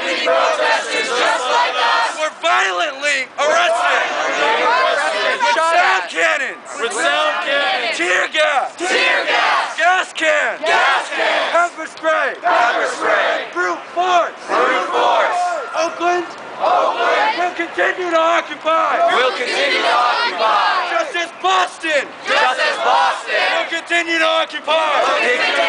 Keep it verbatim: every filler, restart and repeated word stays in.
Angry protesters just like us were violently arrested. With sound cannons. With sound cannons. Tear gas. Tear gas. Gas cans. Gas cans. Pepper spray. Pepper spray. Brute force. Brute force. Oakland. Oakland. Will continue to occupy. Will continue to occupy. Just as Boston. Just as Boston. Will continue to occupy. Continue